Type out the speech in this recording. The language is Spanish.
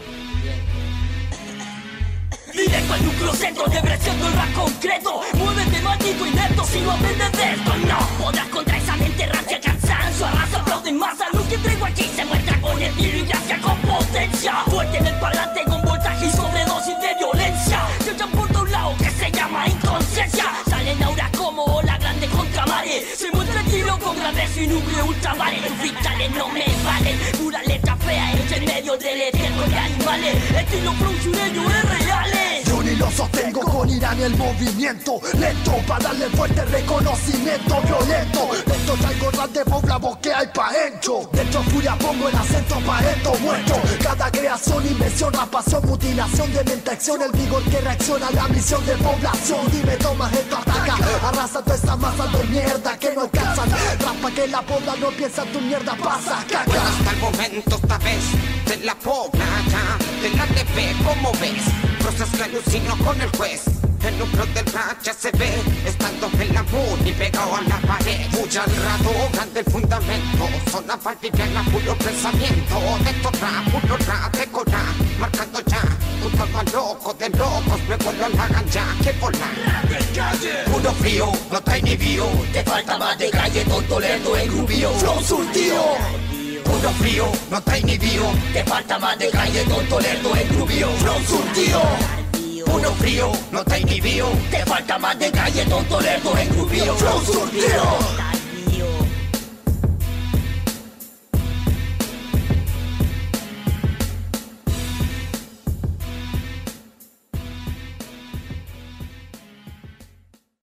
Directo al núcleo centro, depreciando el rap concreto. Muévete, maldito inepto, si no aprendes de esto. No podrás contra esa mente rancia, cansancio. Arrasa, aplauden más a lo que traigo aquí. Se muestra con estilo y gracia, con potencia. Fuerte en el parlante, con voltaje y sobredosis de violencia. Se echan por todos lados, que se llama inconsciencia. Salen auras como ola grande contra mare. Se muestra el tiro con gran rezo y núcleo ultravare. Tus vitales no me valen. Pura letra fea, hecha en medio del eterno de animales. Estilo flow sureño es reales. Yo ni lo sostengo con ira ni el movimiento lento, para darle fuerte reconocimiento violento. Esto traigo rap de Pobla, vos que hay pa' encho. Dentro furia pongo el acento pa' esto muerto. Cada creación, invención, rapación, mutilación de mente, acción. El vigor que reacciona a la misión de población. Dime, tomas esto, ataca. Arrasa toda esta masa de mierda que no alcanzan. Rapa que la Pobla no piensa, tu mierda pasa, caca. Bueno, hasta el momento esta vez de la Pobla ya, de la TV, como ves, cosas que alucino con el juez. El núcleo del rap ya se ve, estando en la y pegado a la pared. Mucha al rato, grande el fundamento. Zona valdiviana, puro pensamiento. De estos rap, puro rap, de cora, marcando ya, junto a locos de locos, luego lo hagan ya, que volar. Puro frío, no trae ni bio. Te falta más de calle, tonto lerdo en rubio. Flow surtido. Puro frío, no trae ni bio. Te falta más de calle, tonto lerdo en rubio. Flow surtido. Puro frío, no trae ni bio. Te falta más de calle, tonto lerdo en rubio. Flow surtido.